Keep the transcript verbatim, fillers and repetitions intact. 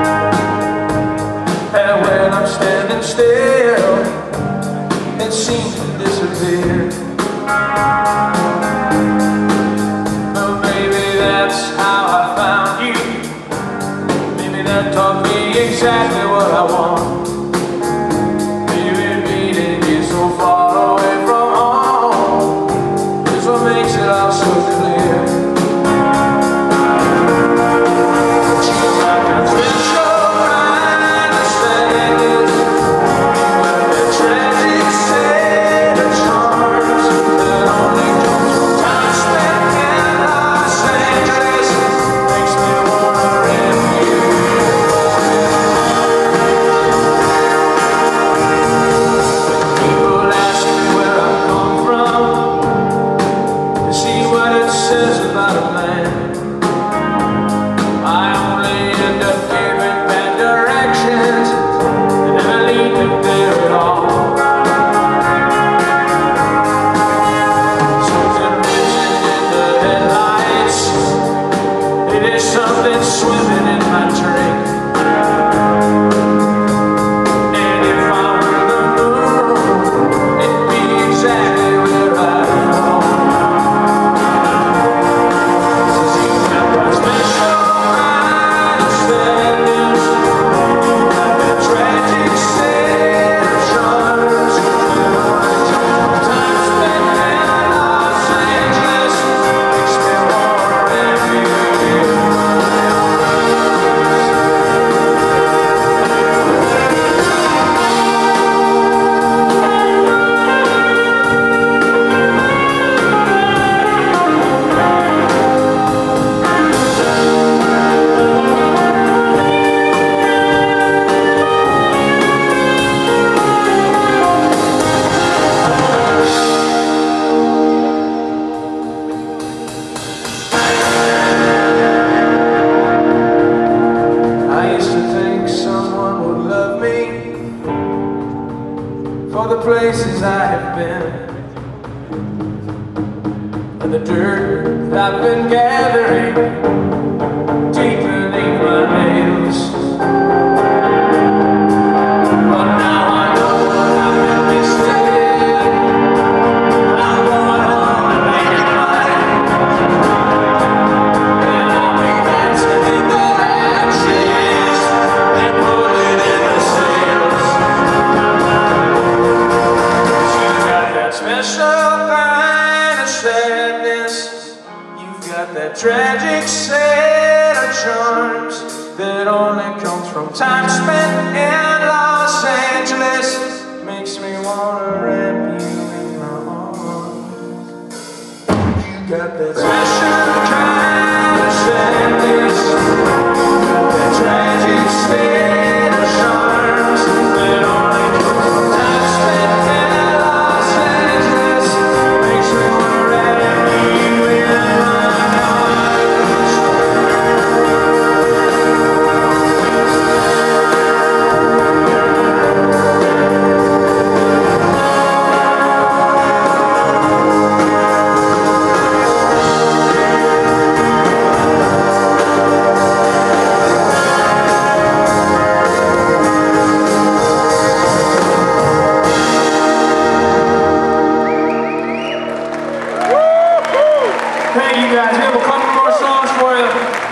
And when I'm standing still, it seems to disappear. But maybe that's how I found you. Maybe that taught me exactly what I want. Maybe meeting you so far away from home is what makes it all so clear. Something swimming in my drink. And if I were the moon, it'd be exactly where I belong. 'Cause you got that special kind of sadness, you got that tragic set of charms, time spent in Los Angeles makes me wanna have you. For the places I have been and the dirt that I've been gathering deep beneath my nails. But now I know what I've been missing, and I want to make it mine. And I'll be dancing in the ashes and put it in the sails. Special kind of sadness, you've got that tragic set of charms that only comes from time spent in Los Angeles. Makes me wanna wrap you in my arms. You got that special kind of sadness, you got that tragic set of charms that only comes from time spent in Los Angeles. Makes me wanna wrap you in my arms. Thank you guys. We have a couple more songs for you.